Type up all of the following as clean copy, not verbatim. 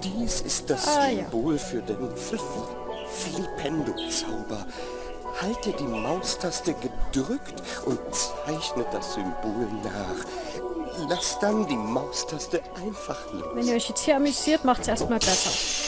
Dies ist das Symbol für den Flipendo-Zauber. Halte die Maustaste gedrückt und zeichne das Symbol nach. Lass dann die Maustaste einfach los. Wenn ihr euch jetzt hier amüsiert, macht es erstmal besser.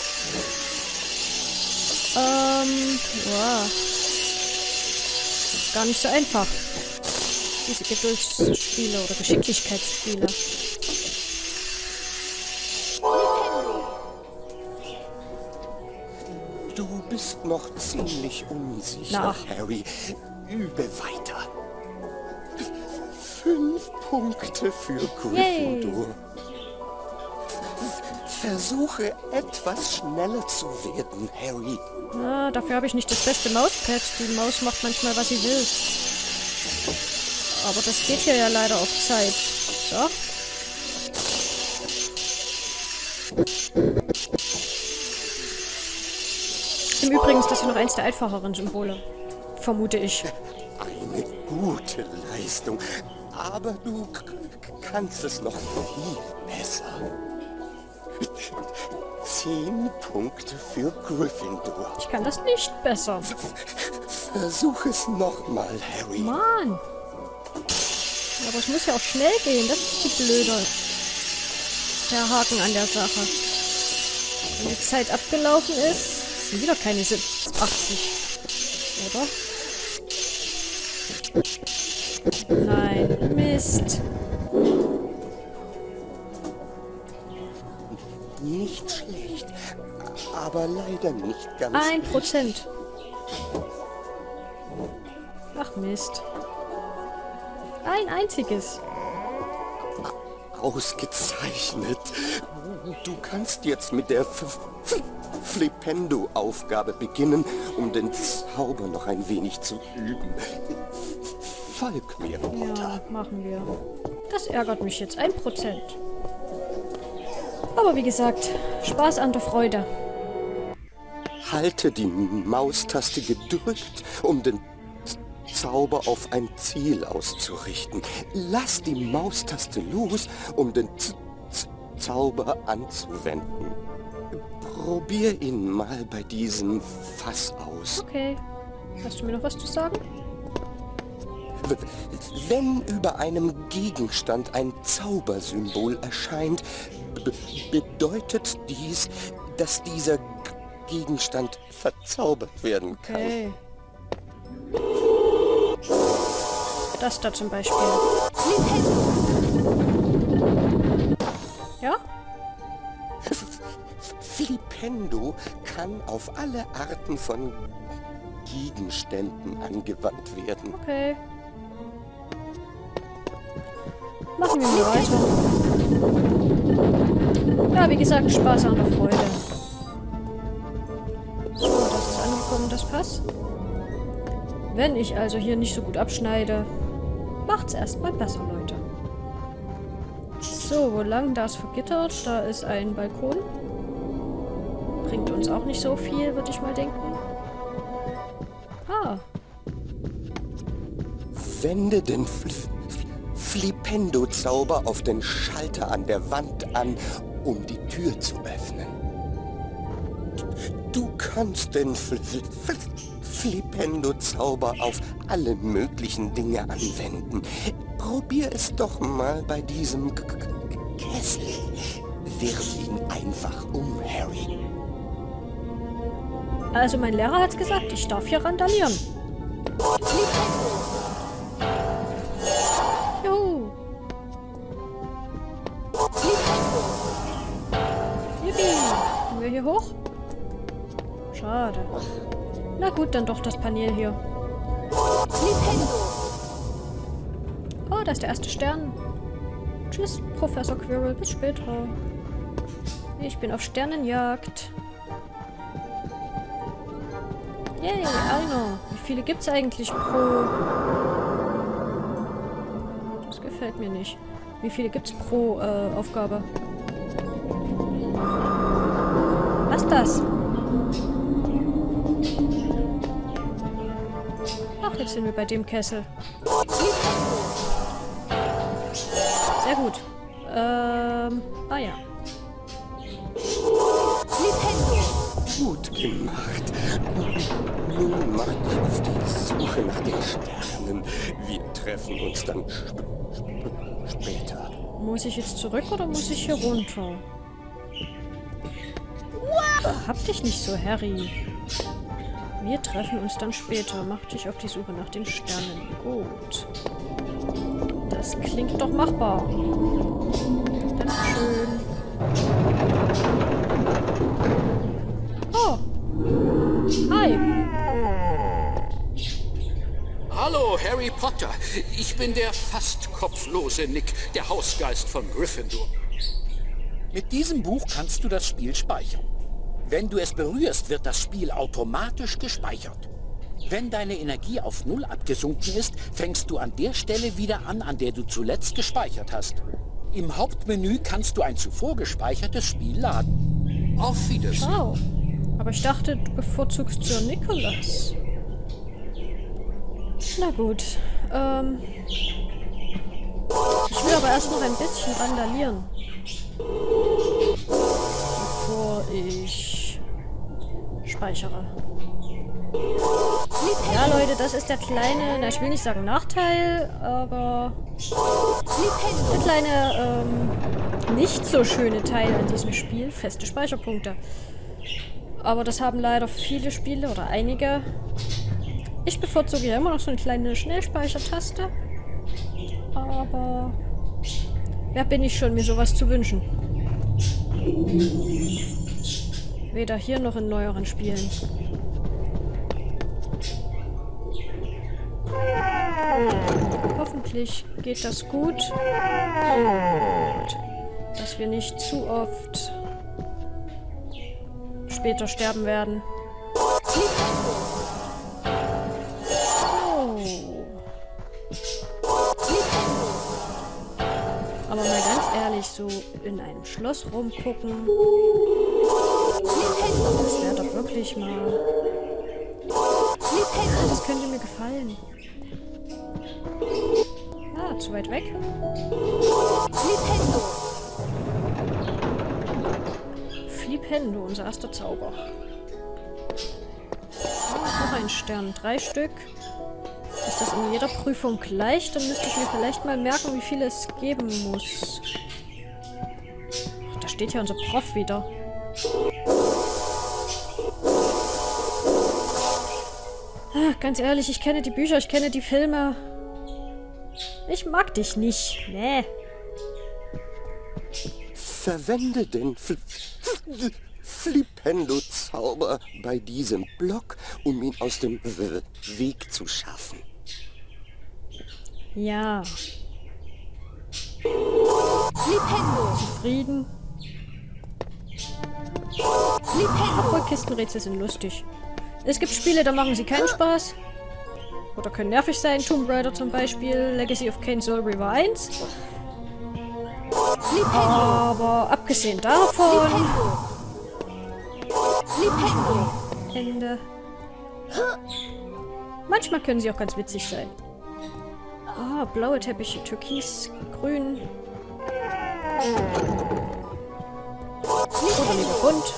Wow. Gar nicht so einfach. Diese Geduldsspiele oder Geschicklichkeitsspiele. Du bist noch ziemlich unsicher, Harry. Übe weiter. 5 Punkte für Gryffindor. Versuche etwas schneller zu werden, Harry. Ah, dafür habe ich nicht das beste Mauspad. Die Maus macht manchmal, was sie will. Aber das geht hier ja leider auf Zeit. So. Im Übrigen ist das hier noch eins der einfacheren Symbole. Vermute ich. Eine gute Leistung. Aber du kannst es noch viel besser. 10 Punkte für Gryffindor. Ich kann das nicht besser. Versuch es nochmal, Harry. Mann. Aber es muss ja auch schnell gehen. Das ist die blöde. Der Haken an der Sache. Wenn die Zeit abgelaufen ist, sind wieder keine 80. Oder? Nein. Mist. Nicht schlecht, aber leider nicht ganz. 1%. Ach Mist. Ein einziges. Ausgezeichnet. Du kannst jetzt mit der Flipendo-Aufgabe beginnen, um den Zauber noch ein wenig zu üben. Folg mir, Potter. Ja, machen wir. Das ärgert mich jetzt. 1%. Aber wie gesagt, Spaß an der Freude. Halte die Maustaste gedrückt, um den Zauber auf ein Ziel auszurichten. Lass die Maustaste los, um den Zauber anzuwenden. Probier ihn mal bei diesem Fass aus. Okay. Hast du mir noch was zu sagen? Wenn über einem Gegenstand ein Zaubersymbol erscheint, bedeutet dies, dass dieser Gegenstand verzaubert werden kann. Okay. Das da zum Beispiel. Ja? Flipendo kann auf alle Arten von Gegenständen angewandt werden. Okay. Machen wir mal weiter. Ja, wie gesagt, Spaß an der Freude. So, das ist angekommen, das Fass. Wenn ich also hier nicht so gut abschneide, macht's erstmal besser, Leute. So, wo lang? Da ist vergittert. Da ist ein Balkon. Bringt uns auch nicht so viel, würde ich mal denken. Ah. Wende den Flipendo-Zauber auf den Schalter an der Wand an, um die Tür zu öffnen. Du kannst den Flipendo-Zauber auf alle möglichen Dinge anwenden. Probier es doch mal bei diesem Kessel. Wirf ihn einfach um, Harry. Also mein Lehrer hat's gesagt, ich darf hier randalieren. Juhu. Yippie. Kommen wir hier hoch? Schade. Na gut, dann doch das Panel hier. Oh, da ist der erste Stern. Tschüss, Professor Quirrell. Bis später. Ich bin auf Sternenjagd. Yay, einer. Wie viele gibt's eigentlich pro... Das gefällt mir nicht. Wie viele gibt's pro Aufgabe? Was ist das? Ach, jetzt sind wir bei dem Kessel. Sehr gut. Ah ja. Gut gemacht. Nun mach dich auf die Suche nach den Sternen. Wir treffen uns dann später. Muss ich jetzt zurück oder muss ich hier runter? Hab dich nicht so, Harry. Wir treffen uns dann später. Mach dich auf die Suche nach den Sternen. Gut. Das klingt doch machbar. Das ist schön. Oh. Hi. Hallo, Harry Potter. Ich bin der fast kopflose Nick, der Hausgeist von Gryffindor. Mit diesem Buch kannst du das Spiel speichern. Wenn du es berührst, wird das Spiel automatisch gespeichert. Wenn deine Energie auf 0 abgesunken ist, fängst du an der Stelle wieder an der du zuletzt gespeichert hast. Im Hauptmenü kannst du ein zuvor gespeichertes Spiel laden. Auf Wiedersehen. Oh. Aber ich dachte, du bevorzugst Sir Nicholas. Na gut. Ich will aber erst noch ein bisschen randalieren. Bevor ich speichere. Ja, Leute, das ist der kleine, na, ich will nicht sagen Nachteil, aber der kleine, nicht so schöne Teil an diesem Spiel. Feste Speicherpunkte. Aber das haben leider viele Spiele oder einige. Ich bevorzuge ja immer noch so eine kleine Schnellspeichertaste. Aber wer bin ich schon, mir sowas zu wünschen? Weder hier noch in neueren Spielen. Hoffentlich geht das gut. Dass wir nicht zu oft später sterben werden. Oh. Aber mal ganz ehrlich, so in einem Schloss rumgucken. Das wäre doch wirklich mal. Das könnte mir gefallen. Ah, zu weit weg. Flipendo, unser erster Zauber. Noch ein Stern. 3 Stück. Ist das in jeder Prüfung gleich? Dann müsste ich mir vielleicht mal merken, wie viele es geben muss. Ach, da steht ja unser Prof wieder. Ach, ganz ehrlich, ich kenne die Bücher, ich kenne die Filme. Ich mag dich nicht. Nee. Verwende den Flipendo-Zauber bei diesem Block, um ihn aus dem Weg zu schaffen. Ja. Zufrieden. Obwohl Kistenrätsel sind lustig. Es gibt Spiele, da machen sie keinen Spaß. Oder können nervig sein. Tomb Raider zum Beispiel. Legacy of Kain Soul River 1. Aber abgesehen davon... Ende. Manchmal können sie auch ganz witzig sein. Ah, blaue Teppiche, Türkis, Grün. Oder lieber bunt.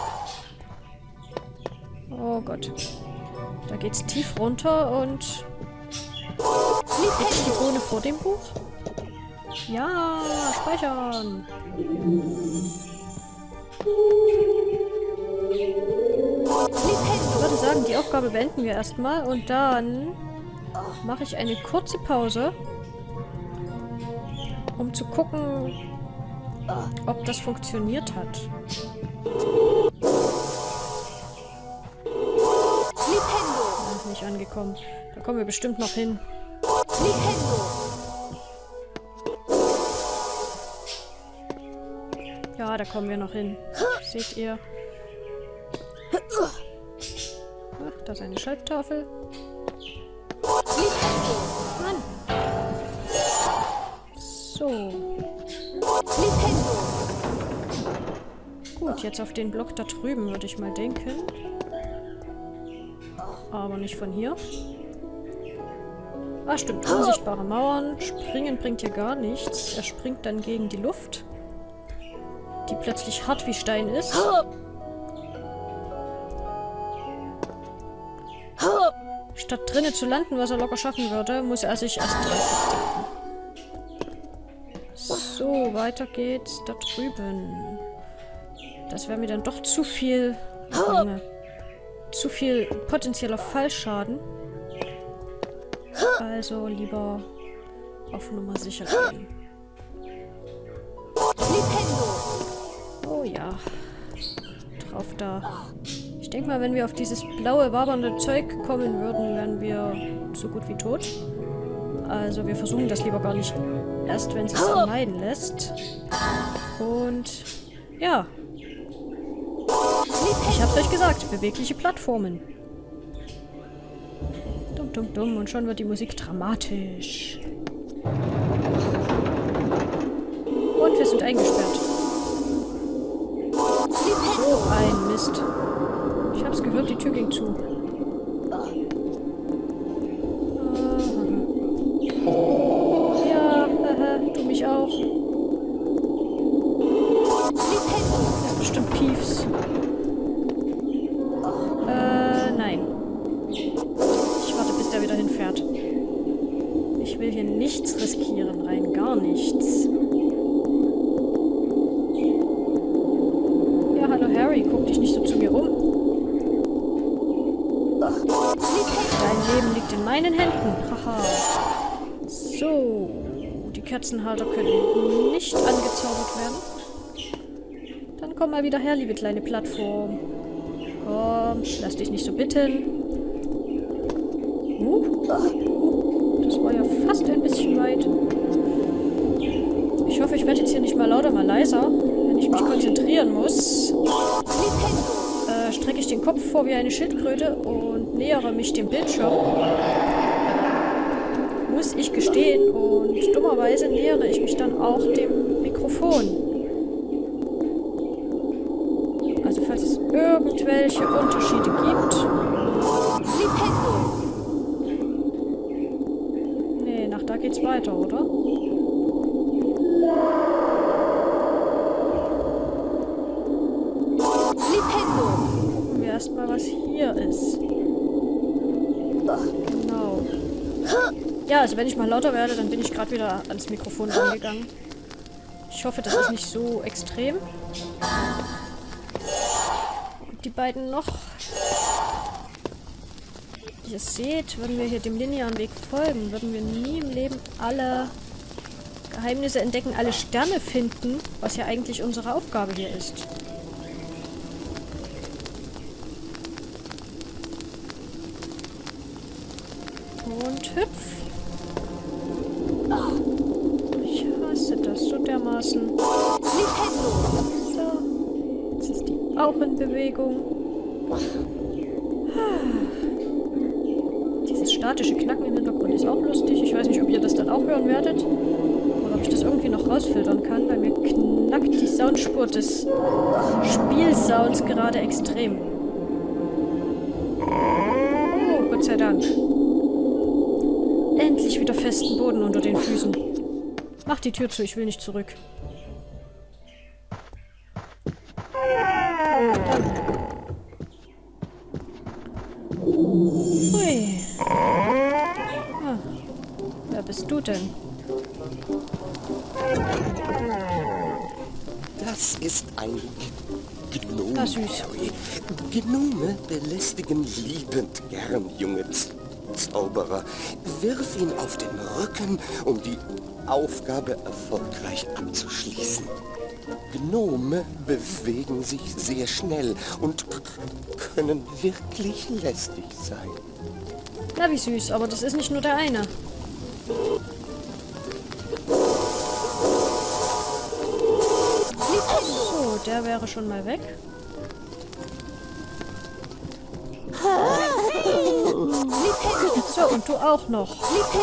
Oh Gott. Da geht's tief runter und... Krieg ich die Bohne vor dem Buch? Ja, speichern. Ich würde sagen, die Aufgabe beenden wir erstmal und dann mache ich eine kurze Pause, um zu gucken, ob das funktioniert hat. Noch nicht angekommen. Da kommen wir bestimmt noch hin. Ja, da kommen wir noch hin. Seht ihr? Ach, da ist eine Schalttafel. Mann. So. Gut, jetzt auf den Block da drüben, würde ich mal denken. Aber nicht von hier. Ah, stimmt. Unsichtbare Mauern. Springen bringt hier gar nichts. Er springt dann gegen die Luft, die plötzlich hart wie Stein ist. Statt drinnen zu landen, was er locker schaffen würde, muss er sich erst dran. So, weiter geht's da drüben. Das wäre mir dann doch zu viel... zu viel potenzieller Fallschaden. Also lieber auf Nummer sicher gehen. Oh ja. Drauf da. Ich denke mal, wenn wir auf dieses blaue, wabernde Zeug kommen würden, wären wir so gut wie tot. Also wir versuchen das lieber gar nicht erst, wenn es sich vermeiden lässt. Und ja. Ich hab's euch gesagt, bewegliche Plattformen. Dumm, dumm, dumm. Und schon wird die Musik dramatisch. Und wir sind eingesperrt. So ein Mist. Ich hab's gehört, die Tür ging zu. Ja, du mich auch. Das ist bestimmt Piefs. Nein. Ich warte, bis der wieder hinfährt. Ich will hier nichts riskieren, rein gar nichts. Ja, hallo Harry, guck dich nicht so zu mir um. Dein Leben liegt in meinen Händen. Haha. So. Die Kerzenhalter können nicht angezaubert werden. Dann komm mal wieder her, liebe kleine Plattform. Komm, lass dich nicht so bitten. Das war ja fast ein bisschen weit. Ich hoffe, ich werde jetzt hier nicht mal lauter, mal leiser. Wenn ich mich konzentrieren muss, strecke ich den Kopf vor wie eine Schildkröte und nähere mich dem Bildschirm. Muss ich gestehen. Und dummerweise nähere ich mich dann auch dem Mikrofon. Also falls es irgendwelche Unterschiede gibt. Nee, nach da geht's weiter, oder? Gucken wir erstmal, was hier ist. Genau. Ja, also wenn ich mal lauter werde, dann bin ich gerade wieder ans Mikrofon rangegangen. Ich hoffe, das ist nicht so extrem. Die beiden noch. Wie ihr seht, würden wir hier dem linearen Weg folgen, würden wir nie im Leben alle Geheimnisse entdecken, alle Sterne finden, was ja eigentlich unsere Aufgabe hier ist. Und hüpf. Ich hasse das so dermaßen. So. Jetzt ist die auch in Bewegung. Dieses statische Knacken im Hintergrund ist auch lustig. Ich weiß nicht, ob ihr das dann auch hören werdet. Oder ob ich das irgendwie noch rausfiltern kann, weil mir knackt die Soundspur des Spielsounds gerade extrem. Oh, Gott sei Dank. Endlich wieder festen Boden unter den Füßen. Mach die Tür zu, ich will nicht zurück. Hui. Ah, wer bist du denn? Das ist ein Gnome, Ah, süß. Harry. Gnome belästigen liebend gern junge Zauberer. Wirf ihn auf den Rücken, um die Aufgabe erfolgreich abzuschließen. Gnome bewegen sich sehr schnell und können wirklich lästig sein. Na, wie süß, aber das ist nicht nur der eine. So, der wäre schon mal weg. So, und du auch noch.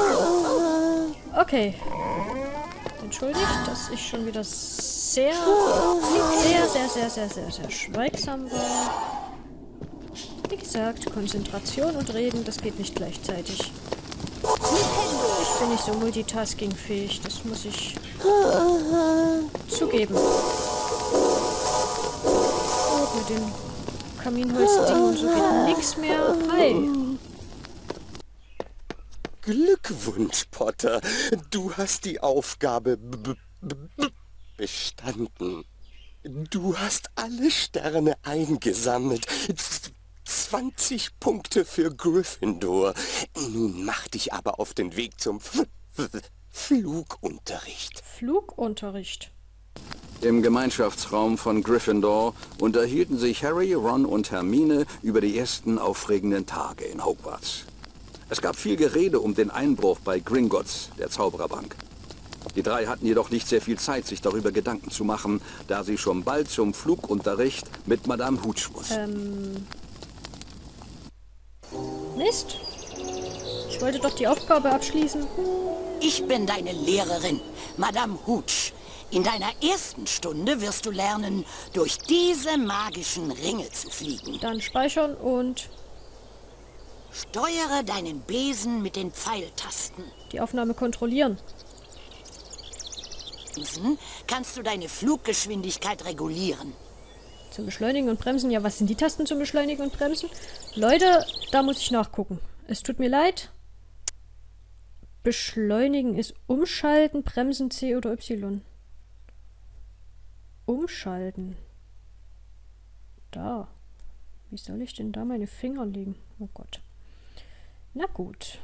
Okay. Entschuldigt, dass ich schon wieder sehr schweigsam war. Wie gesagt, Konzentration und Reden, das geht nicht gleichzeitig. Ich bin nicht so multitaskingfähig, das muss ich zugeben. Gut, mit dem Kaminholzding und so geht nichts mehr. Hi. Glückwunsch, Potter. Du hast die Aufgabe bestanden. Du hast alle Sterne eingesammelt. 20 Punkte für Gryffindor. Nun mach dich aber auf den Weg zum Flugunterricht. Flugunterricht. Im Gemeinschaftsraum von Gryffindor unterhielten sich Harry, Ron und Hermine über die ersten aufregenden Tage in Hogwarts. Es gab viel Gerede um den Einbruch bei Gringotts, der Zaubererbank. Die drei hatten jedoch nicht sehr viel Zeit, sich darüber Gedanken zu machen, da sie schon bald zum Flugunterricht mit Madame Hooch mussten. Mist. Ich wollte doch die Aufgabe abschließen. Ich bin deine Lehrerin, Madame Hooch. In deiner ersten Stunde wirst du lernen, durch diese magischen Ringe zu fliegen. Dann speichern und Steuere deinen Besen mit den Pfeiltasten. die Aufnahme kontrollieren. Kannst du deine Fluggeschwindigkeit regulieren. Zum Beschleunigen und Bremsen. Ja, was sind die Tasten zum Beschleunigen und Bremsen? Leute, da muss ich nachgucken. Es tut mir leid. Beschleunigen ist umschalten, Bremsen C oder Y. Umschalten. Da. Wie soll ich denn da meine Finger legen? Oh Gott. Na gut.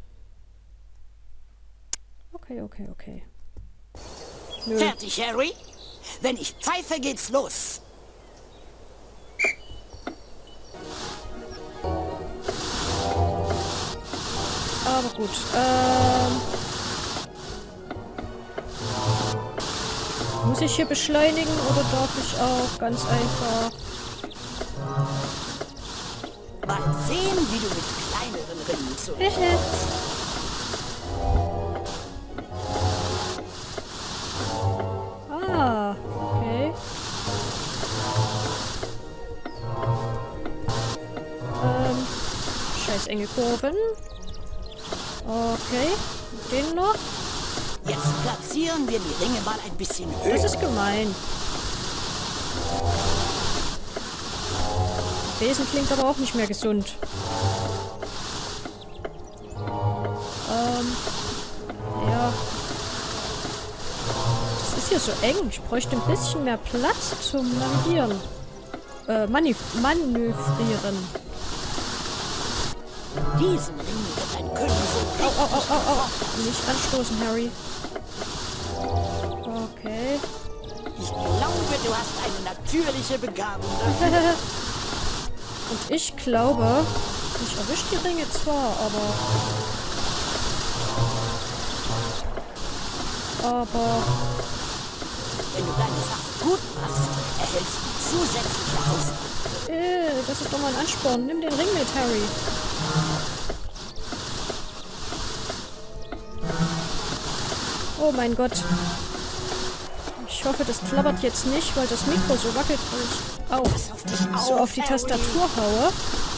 Okay. Nö. Fertig, Harry? Wenn ich pfeife, geht's los. Aber gut. Muss ich hier beschleunigen oder darf ich auch ganz einfach... Mal sehen, wie du mit kleineren Ringen zurechtkommst. Ah, okay. Scheiß enge Kurven. Okay, den noch. Jetzt platzieren wir die Ringe mal ein bisschen höher. Das ist gemein. Besen klingt aber auch nicht mehr gesund. Ja. Das ist hier so eng. Ich bräuchte ein bisschen mehr Platz zum Navigieren. Manövrieren. Diesen Ring wird ein König so Au. Nicht anstoßen, Harry. Okay. Ich glaube, du hast eine natürliche Begabung dafür. Und ich glaube, ich erwische die Ringe zwar, aber Wenn du deine Sache gut machst, erhältst du zusätzliche Auspunkte. das ist doch mal ein Ansporn. Nimm den Ring mit, Harry. Oh mein Gott. Ich hoffe, das klappert jetzt nicht, weil das Mikro so wackelt, weil ich so auf die Tastatur haue.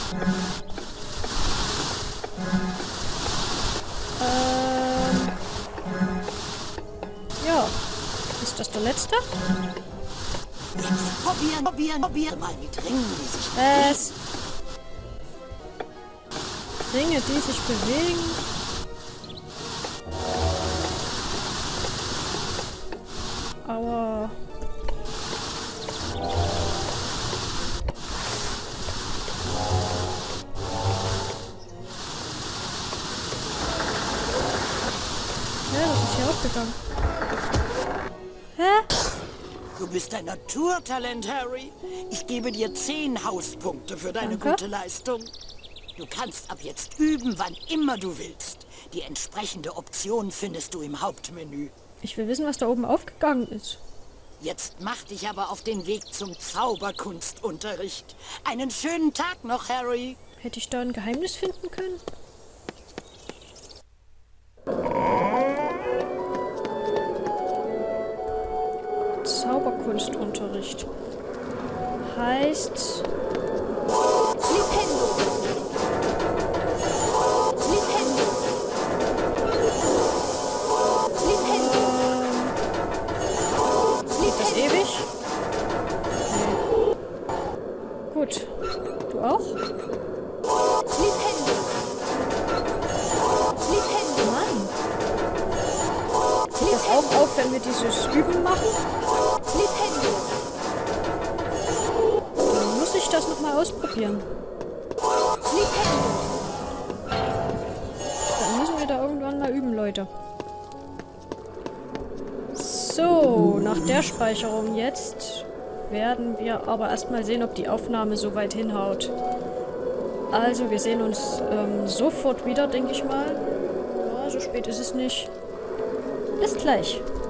Ja. Ist das der letzte? Jetzt probieren mal mit Ringen, die sich bewegen. Ringe, die sich bewegen. Aua. Ja, das ist hier aufgegangen. Hä? Du bist ein Naturtalent, Harry. Ich gebe dir 10 Hauspunkte für deine Danke. gute Leistung. Du kannst ab jetzt üben, wann immer du willst. Die entsprechende Option findest du im Hauptmenü. Ich will wissen, was da oben aufgegangen ist. Jetzt mach dich aber auf den Weg zum Zauberkunstunterricht. Einen schönen Tag noch, Harry. Hätte ich da ein Geheimnis finden können? Zauberkunstunterricht. Heißt... Flipendo. Flipendo. Flipendo. Geht das ewig? Nee. Gut. Du auch? Flipendo. Flipendo. wenn wir dieses Üben machen? Dann muss ich das nochmal ausprobieren. Dann müssen wir da irgendwann mal üben, Leute. So, nach der Speicherung jetzt werden wir aber erstmal sehen, ob die Aufnahme so weit hinhaut. Also, wir sehen uns sofort wieder, denke ich mal. Ja, so spät ist es nicht. Bis gleich.